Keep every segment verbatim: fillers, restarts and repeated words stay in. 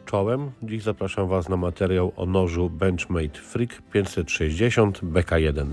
Czołem. Dziś zapraszam Was na materiał o nożu Benchmade Freak pięćset sześćdziesiąt B K jeden.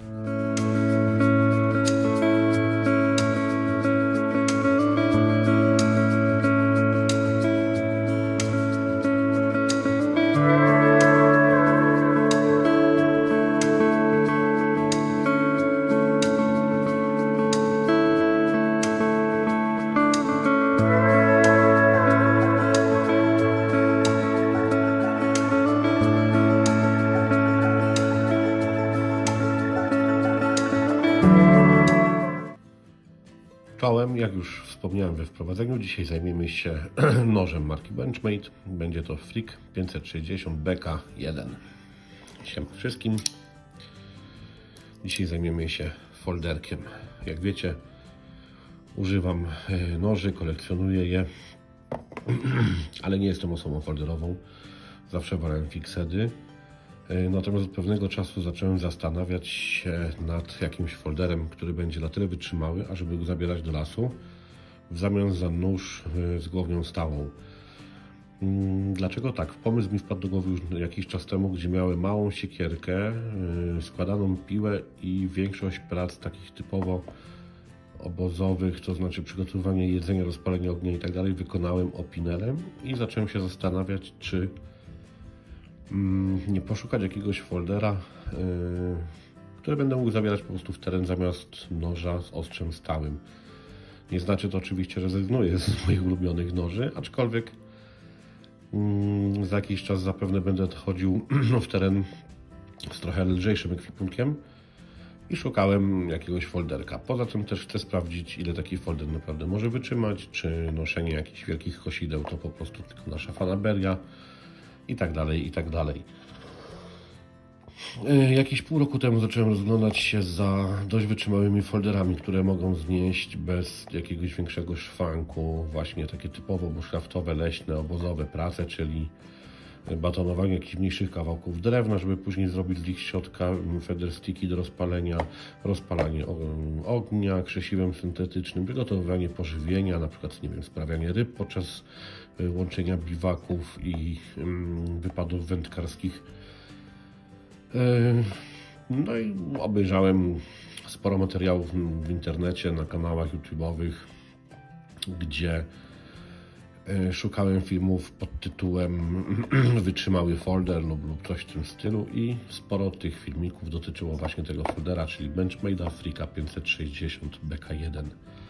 Czołem, jak już wspomniałem we wprowadzeniu, dzisiaj zajmiemy się nożem marki Benchmade. Będzie to Freak pięćset sześćdziesiąt B K jeden. Siema wszystkim. Dzisiaj zajmiemy się folderkiem. Jak wiecie, używam noży, kolekcjonuję je, ale nie jestem osobą folderową. Zawsze wolałem fixedy. Natomiast od pewnego czasu zacząłem zastanawiać się nad jakimś folderem, który będzie na tyle wytrzymały, ażeby go zabierać do lasu w zamian za nóż z głownią stałą. Dlaczego tak? Pomysł mi wpadł do głowy już jakiś czas temu, gdzie miałem małą siekierkę, składaną piłę i większość prac takich typowo obozowych, to znaczy przygotowywanie jedzenia, rozpalenie ognia i tak dalej, wykonałem opinelem i zacząłem się zastanawiać, czy nie poszukać jakiegoś foldera, yy, który będę mógł zabierać po prostu w teren zamiast noża z ostrzem stałym. Nie znaczy to oczywiście, że rezygnuję z moich ulubionych noży, aczkolwiek yy, za jakiś czas zapewne będę chodził w teren z trochę lżejszym ekwipunkiem i szukałem jakiegoś folderka. Poza tym też chcę sprawdzić, ile taki folder naprawdę może wytrzymać, czy noszenie jakichś wielkich kosideł to po prostu tylko nasza fanaberia i tak dalej, i tak dalej. Jakieś pół roku temu zacząłem rozglądać się za dość wytrzymałymi folderami, które mogą znieść bez jakiegoś większego szwanku właśnie takie typowo bushcraftowe, leśne, obozowe prace, czyli batonowanie jakichś mniejszych kawałków drewna, żeby później zrobić z ich środka feather sticki do rozpalenia, rozpalanie ognia krzesiwem syntetycznym, przygotowywanie pożywienia, na przykład, nie wiem, sprawianie ryb podczas łączenia biwaków i wypadów wędkarskich. No i obejrzałem sporo materiałów w internecie, na kanałach YouTube'owych, gdzie szukałem filmów pod tytułem wytrzymały folder lub, lub coś w tym stylu i sporo tych filmików dotyczyło właśnie tego foldera, czyli Benchmade'a Freaka pięćset sześćdziesiąt B K jeden.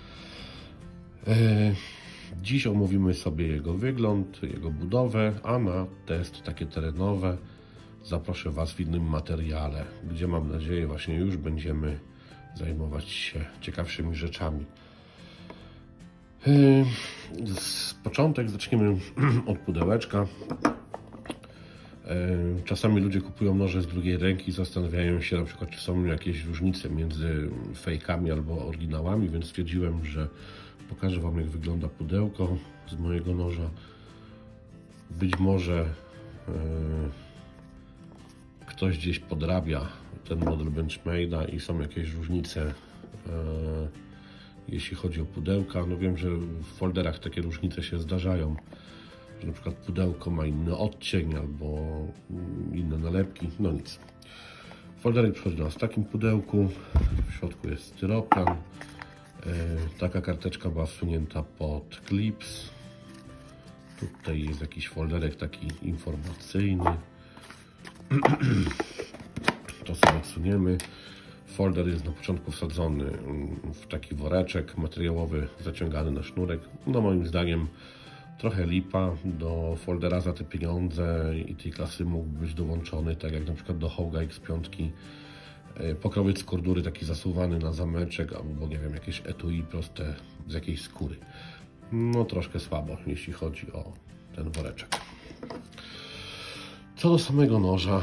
Dziś omówimy sobie jego wygląd, jego budowę, a na test takie terenowe zaproszę Was w innym materiale, gdzie mam nadzieję właśnie już będziemy zajmować się ciekawszymi rzeczami. Z początek zaczniemy od pudełeczka. Czasami ludzie kupują noże z drugiej ręki i zastanawiają się na przykład, czy są jakieś różnice między fejkami albo oryginałami, więc stwierdziłem, że pokażę Wam, jak wygląda pudełko z mojego noża. Być może yy, ktoś gdzieś podrabia ten model Benchmade'a i są jakieś różnice, yy, jeśli chodzi o pudełka. No wiem, że w folderach takie różnice się zdarzają, że na przykład pudełko ma inny odcień albo inne nalepki. No nic. Folderek przychodzi do nas w takim pudełku. W środku jest styropian. Taka karteczka była wsunięta pod klips. Tutaj jest jakiś folderek taki informacyjny. To sobie odsuniemy. Folder jest na początku wsadzony w taki woreczek materiałowy, zaciągany na sznurek. No moim zdaniem trochę lipa. Do foldera za te pieniądze i tej klasy mógł być dołączony, tak jak na przykład do Hoga X pięć, pokrowiec z kordury taki zasuwany na zameczek, albo nie wiem, jakieś etui proste z jakiejś skóry. No troszkę słabo, jeśli chodzi o ten woreczek. Co do samego noża,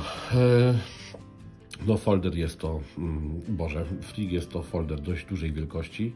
no folder jest to, boże, Freak jest to folder dość dużej wielkości.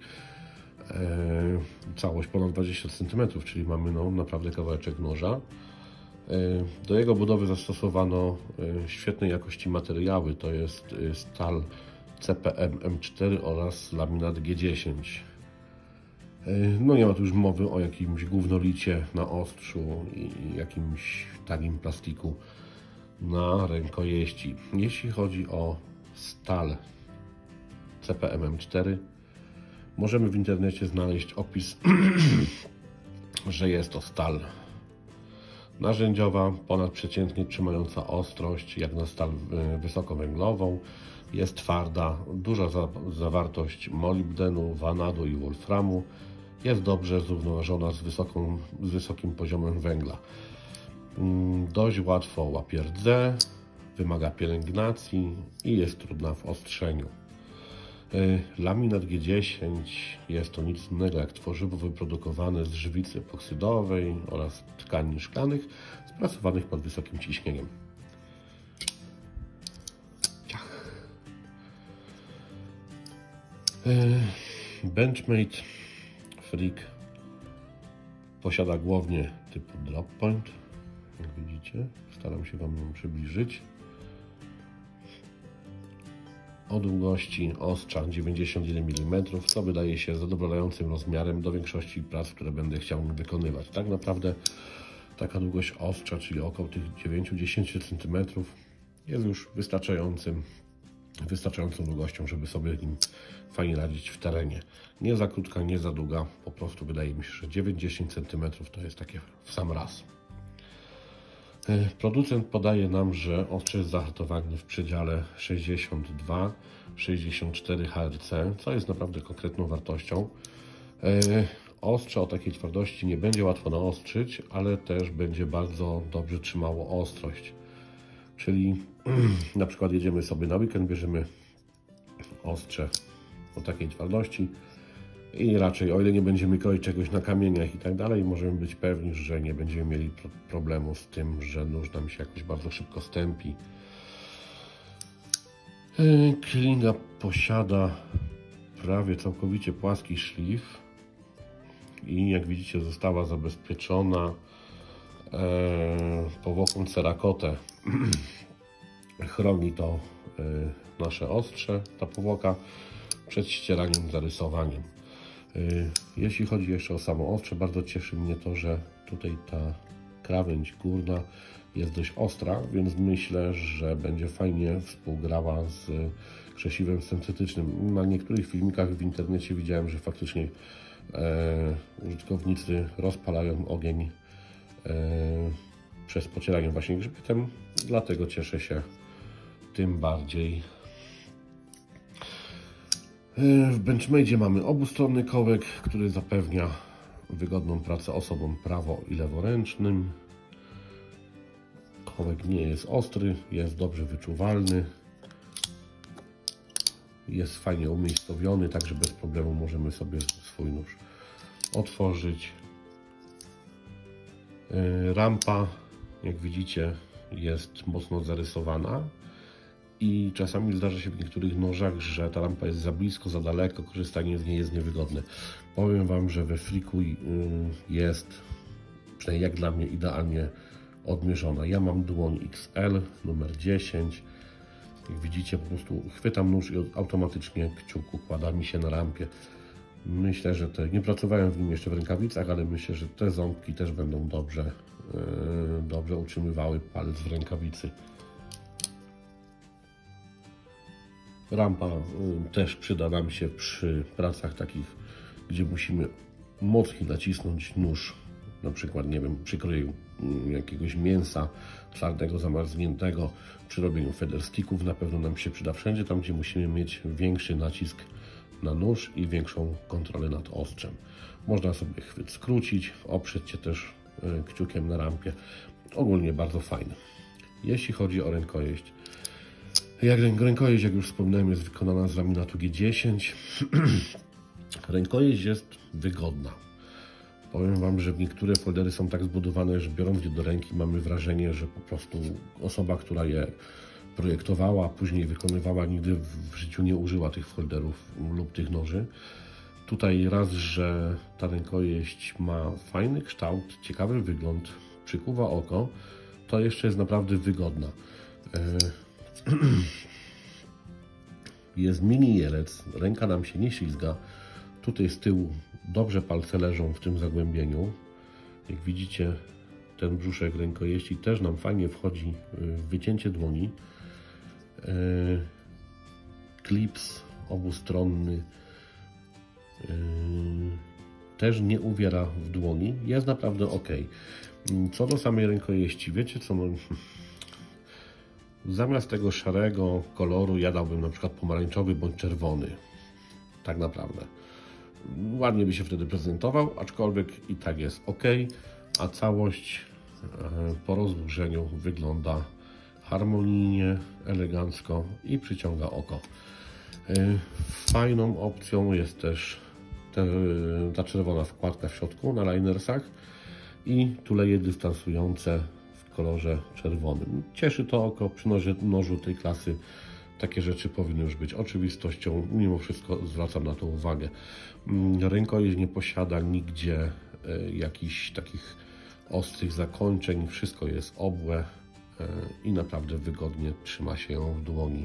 Całość ponad dwadzieścia centymetrów, czyli mamy no, naprawdę kawałeczek noża. Do jego budowy zastosowano świetnej jakości materiały, to jest stal C P M M cztery oraz laminat G dziesięć. No nie ma tu już mowy o jakimś gównolicie na ostrzu i jakimś tagim plastiku na rękojeści. Jeśli chodzi o stal C P M M cztery, możemy w internecie znaleźć opis, że jest to stal narzędziowa, ponadprzeciętnie trzymająca ostrość, jak na stal wysokowęglową. Jest twarda, duża za zawartość molibdenu, vanadu i wolframu. Jest dobrze zrównoważona z, wysoką, z wysokim poziomem węgla. Dość łatwo łapie rdze, wymaga pielęgnacji i jest trudna w ostrzeniu. Laminat G dziesięć jest to nic innego jak tworzywo wyprodukowane z żywicy epoksydowej oraz tkanin szklanych sprasowanych pod wysokim ciśnieniem. Benchmade Freak posiada głownię typu drop point, jak widzicie. Staram się Wam ją przybliżyć. O długości ostrza dziewięćdziesiąt jeden milimetrów, co wydaje się zadowalającym rozmiarem do większości prac, które będę chciał wykonywać. Tak naprawdę taka długość ostrza, czyli około tych dziewięć do dziesięciu centymetrów, jest już wystarczającym, wystarczającą długością, żeby sobie nim fajnie radzić w terenie. Nie za krótka, nie za długa, po prostu wydaje mi się, że dziewięć do dziesięciu centymetrów to jest takie w sam raz. Producent podaje nam, że ostrze jest zahatowane w przedziale sześćdziesiąt dwa do sześćdziesięciu czterech herców, co jest naprawdę konkretną wartością. Ostrze o takiej twardości nie będzie łatwo naostrzyć, ale też będzie bardzo dobrze trzymało ostrość. Czyli na przykład jedziemy sobie na weekend, bierzemy ostrze o takiej twardości i raczej, o ile nie będziemy kroić czegoś na kamieniach i tak dalej, możemy być pewni, że nie będziemy mieli problemu z tym, że nóż nam się jakoś bardzo szybko stępi. Klinga posiada prawie całkowicie płaski szlif i jak widzicie została zabezpieczona powłoką cerakotę. Chroni to nasze ostrze, ta powłoka, przed ścieraniem, zarysowaniem. Jeśli chodzi jeszcze o samo ostrze, bardzo cieszy mnie to, że tutaj ta krawędź górna jest dość ostra, więc myślę, że będzie fajnie współgrała z krzesiwem syntetycznym. Na niektórych filmikach w internecie widziałem, że faktycznie e, użytkownicy rozpalają ogień e, przez pocieranie właśnie grzbietem, dlatego cieszę się tym bardziej. W Benchmade mamy obustronny kołek, który zapewnia wygodną pracę osobom prawo- i leworęcznym. Kołek nie jest ostry, jest dobrze wyczuwalny. Jest fajnie umiejscowiony, także bez problemu możemy sobie swój nóż otworzyć. Rampa, jak widzicie, jest mocno zarysowana. I czasami zdarza się w niektórych nożach, że ta lampa jest za blisko, za daleko, korzystanie z niej jest niewygodne. Powiem Wam, że we Freaku jest, przynajmniej jak dla mnie, idealnie odmierzona. Ja mam dłoń X L, numer dziesięć. Jak widzicie, po prostu chwytam nóż i automatycznie kciuk układa mi się na rampie. Myślę, że te, nie pracowałem w nim jeszcze w rękawicach, ale myślę, że te ząbki też będą dobrze, yy, dobrze utrzymywały palec w rękawicy. Rampa y, też przyda nam się przy pracach takich, gdzie musimy mocniej nacisnąć nóż, na przykład, nie wiem, przy krojeniu y, jakiegoś mięsa twardego, zamarzniętego, przy robieniu federsticków na pewno nam się przyda wszędzie tam, gdzie musimy mieć większy nacisk na nóż i większą kontrolę nad ostrzem. Można sobie chwyt skrócić, oprzeć się też y, kciukiem na rampie. Ogólnie bardzo fajne. Jeśli chodzi o rękojeść, Jak rękojeść, jak już wspomniałem, jest wykonana z laminatu G dziesięć. Rękojeść jest wygodna. Powiem Wam, że niektóre foldery są tak zbudowane, że biorąc je do ręki mamy wrażenie, że po prostu osoba, która je projektowała, a później wykonywała, nigdy w życiu nie użyła tych folderów lub tych noży. Tutaj raz, że ta rękojeść ma fajny kształt, ciekawy wygląd, przykuwa oko, to jeszcze jest naprawdę wygodna. Jest mini jelec, ręka nam się nie ślizga. Tutaj z tyłu Dobrze palce leżą w tym zagłębieniu. Jak widzicie, ten brzuszek rękojeści też nam fajnie wchodzi w wycięcie dłoni. Klips obustronny też nie uwiera w dłoni. Jest naprawdę ok. Co do samej rękojeści, wiecie co? No, zamiast tego szarego koloru ja dałbym na przykład pomarańczowy bądź czerwony. Tak naprawdę. Ładnie by się wtedy prezentował, aczkolwiek i tak jest ok, a całość po rozłożeniu wygląda harmonijnie, elegancko i przyciąga oko. Fajną opcją jest też ta czerwona wkładka w środku na linersach i tuleje dystansujące w kolorze czerwonym. Cieszy to oko, przy noży, nożu tej klasy takie rzeczy powinny już być oczywistością, mimo wszystko zwracam na to uwagę. Rękojeść nie posiada nigdzie jakichś takich ostrych zakończeń, wszystko jest obłe i naprawdę wygodnie trzyma się ją w dłoni.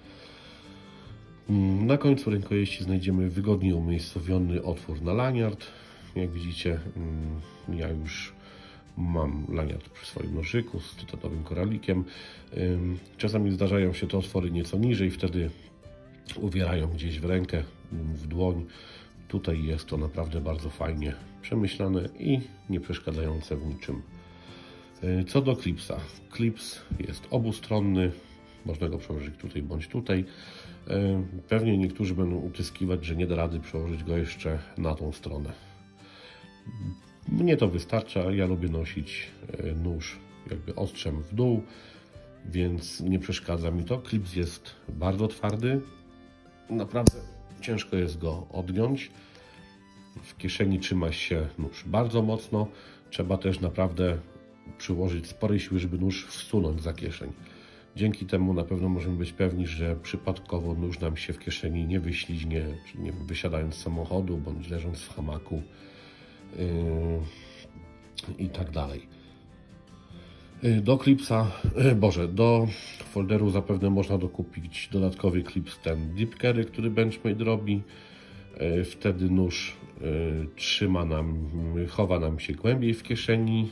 Na końcu rękojeści znajdziemy wygodnie umiejscowiony otwór na laniard. Jak widzicie, ja już mam laniard przy swoim nożyku z tytanowym koralikiem. Czasami zdarzają się te otwory nieco niżej, wtedy uwierają gdzieś w rękę, w dłoń. Tutaj jest to naprawdę bardzo fajnie przemyślane i nie przeszkadzające w niczym. Co do klipsa. Klips jest obustronny, można go przełożyć tutaj bądź tutaj. Pewnie niektórzy będą utyskiwać, że nie da rady przełożyć go jeszcze na tą stronę. Mnie to wystarcza, ja lubię nosić nóż jakby ostrzem w dół, więc nie przeszkadza mi to. Klips jest bardzo twardy, naprawdę ciężko jest go odgiąć. W kieszeni trzyma się nóż bardzo mocno, trzeba też naprawdę przyłożyć sporej siły, żeby nóż wsunąć za kieszeń. Dzięki temu na pewno możemy być pewni, że przypadkowo nóż nam się w kieszeni nie wyśliźnie, czy nie wiem, wysiadając z samochodu, bądź leżąc w hamaku yy, i tak dalej. Yy, do klipsa, yy, Boże, do folderu zapewne można dokupić dodatkowy klips, ten Deep Carry, który Benchmade robi. Yy, wtedy nóż yy, trzyma nam, yy, chowa nam się głębiej w kieszeni.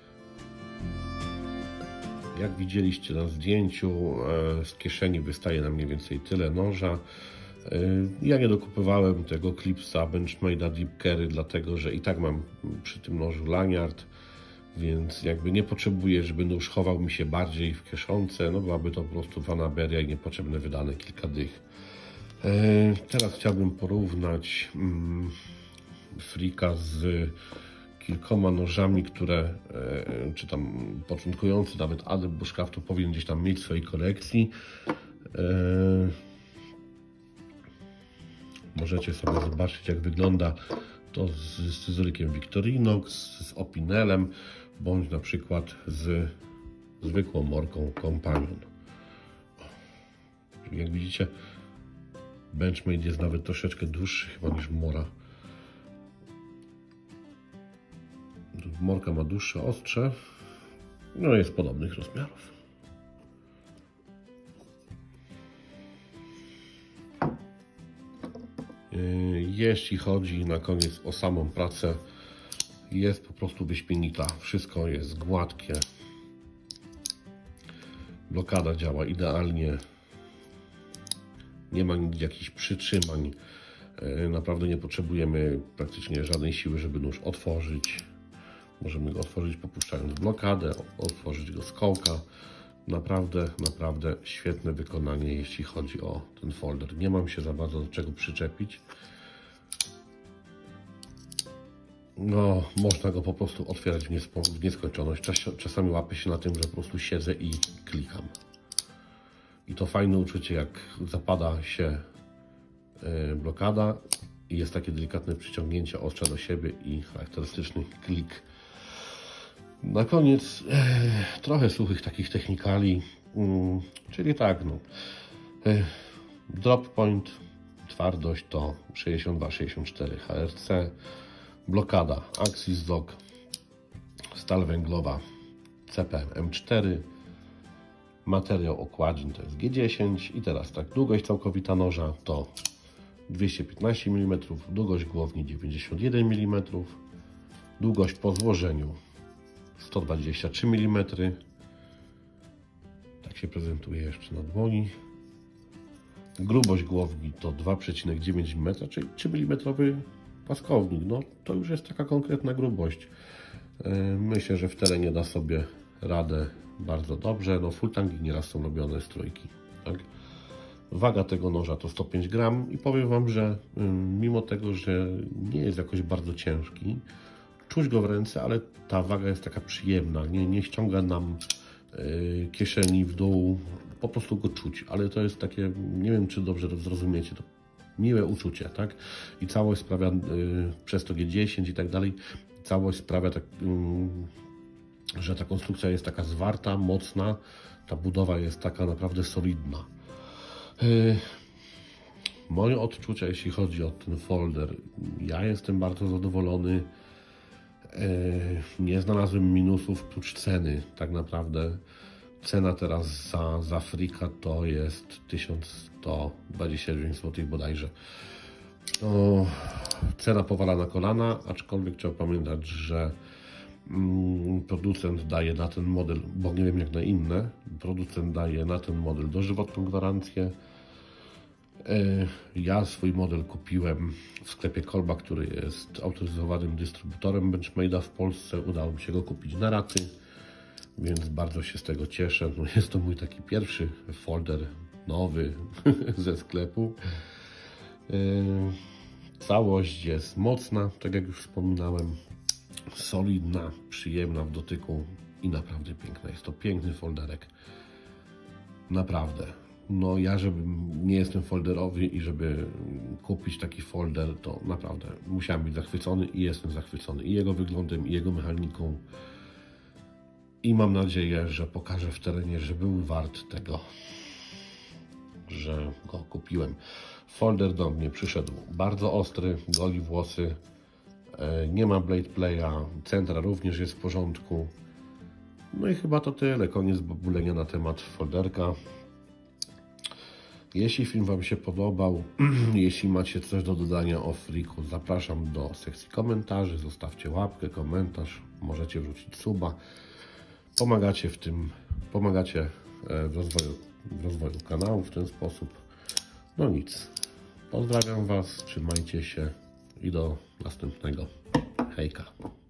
Jak widzieliście na zdjęciu, z kieszeni wystaje nam mniej więcej tyle noża. Ja nie dokupywałem tego klipsa Benchmade'a Deep Carry, dlatego że i tak mam przy tym nożu laniard, więc jakby nie potrzebuję, żeby nóż chował mi się bardziej w kieszonce. No byłaby to po prostu fanaberia i niepotrzebne wydane kilka dych. Teraz chciałbym porównać Freaka z kilkoma nożami, które, czy tam początkujący, nawet adept bushcraftu powinien gdzieś tam mieć w swojej kolekcji. Możecie sobie zobaczyć, jak wygląda to z scyzorykiem Victorinox, z Opinelem, bądź na przykład z zwykłą morką Companion. Jak widzicie, Benchmade jest nawet troszeczkę dłuższy chyba niż Mora. Morka ma dłuższe ostrze, no jest podobnych rozmiarów. Jeśli chodzi na koniec o samą pracę, jest po prostu wyśmienita. Wszystko jest gładkie. Blokada działa idealnie. Nie ma nigdzie jakichś przytrzymań. Naprawdę nie potrzebujemy praktycznie żadnej siły, żeby nóż otworzyć. Możemy go otworzyć popuszczając blokadę, otworzyć go z kołka. Naprawdę, naprawdę świetne wykonanie, jeśli chodzi o ten folder. Nie mam się za bardzo do czego przyczepić. No, można go po prostu otwierać w nieskończoność. Czas, czasami łapię się na tym, że po prostu siedzę i klikam. I to fajne uczucie, jak zapada się blokada i jest takie delikatne przyciągnięcie ostrza do siebie i charakterystyczny klik. Na koniec e, trochę suchych takich technikali, mm, czyli tak, no, e, drop point, twardość to sześćdziesiąt dwa sześćdziesiąt cztery H R C, blokada Axis Lock, stal węglowa C P M cztery, materiał okładzin to jest G dziesięć i teraz tak, długość całkowita noża to dwieście piętnaście milimetrów, długość głowni dziewięćdziesiąt jeden milimetrów, długość po złożeniu sto dwadzieścia trzy milimetry. Tak się prezentuje jeszcze na dłoni. Grubość głowni to dwa przecinek dziewięć milimetra, czyli trzy milimetry płaskownik. No to już jest taka konkretna grubość. Myślę, że w terenie da sobie radę bardzo dobrze. No full tangi nieraz są robione z trójki. Tak? Waga tego noża to sto pięć gramów i powiem Wam, że mimo tego, że nie jest jakoś bardzo ciężki, czuć go w ręce, ale ta waga jest taka przyjemna, nie, nie ściąga nam y, kieszeni w dół, po prostu go czuć, ale to jest takie, nie wiem czy dobrze to zrozumiecie, to miłe uczucie, tak? I całość sprawia, y, przez to G dziesięć i tak dalej, całość sprawia tak, y, że ta konstrukcja jest taka zwarta, mocna, ta budowa jest taka naprawdę solidna. Y, moje odczucia, jeśli chodzi o ten folder, ja jestem bardzo zadowolony. Nie znalazłem minusów prócz ceny. Tak naprawdę cena teraz za, za Freaka to jest tysiąc sto dwadzieścia dziewięć złotych bodajże. To cena powala na kolana, aczkolwiek trzeba pamiętać, że mm, producent daje na ten model, bo nie wiem jak na inne, producent daje na ten model dożywotną gwarancję. Ja swój model kupiłem w sklepie Kolba, który jest autoryzowanym dystrybutorem Benchmade'a w Polsce. Udało mi się go kupić na raty, więc bardzo się z tego cieszę. No jest to mój taki pierwszy folder nowy ze sklepu. Całość jest mocna, tak jak już wspominałem, solidna, przyjemna w dotyku i naprawdę piękna. Jest to piękny folderek. Naprawdę. No ja, żeby nie jestem folderowy i żeby kupić taki folder, to naprawdę musiałem być zachwycony i jestem zachwycony i jego wyglądem, i jego mechaniką. I mam nadzieję, że pokażę w terenie, że był wart tego, że go kupiłem. Folder do mnie przyszedł bardzo ostry, goli włosy, nie ma blade playa, centra również jest w porządku. No i chyba to tyle, koniec babulenia na temat folderka. Jeśli film Wam się podobał, jeśli macie coś do dodania o Freaku, zapraszam do sekcji komentarzy, zostawcie łapkę, komentarz, możecie wrzucić suba. Pomagacie w tym, pomagacie w rozwoju, w rozwoju kanału w ten sposób. No nic, pozdrawiam Was, trzymajcie się i do następnego. Hejka.